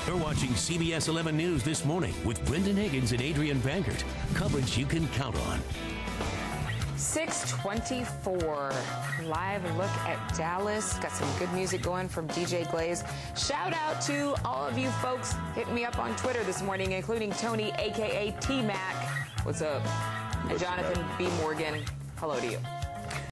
You're watching CBS 11 News This Morning with Brendan Higgins and Adrian Bankert. Coverage you can count on. 6:24. Live look at Dallas. Got some good music going from DJ Glaze. Shout out to all of you folks hitting me up on Twitter this morning, including Tony, a.k.a. T-Mac. What's up? And Jonathan B. Morgan. Hello to you.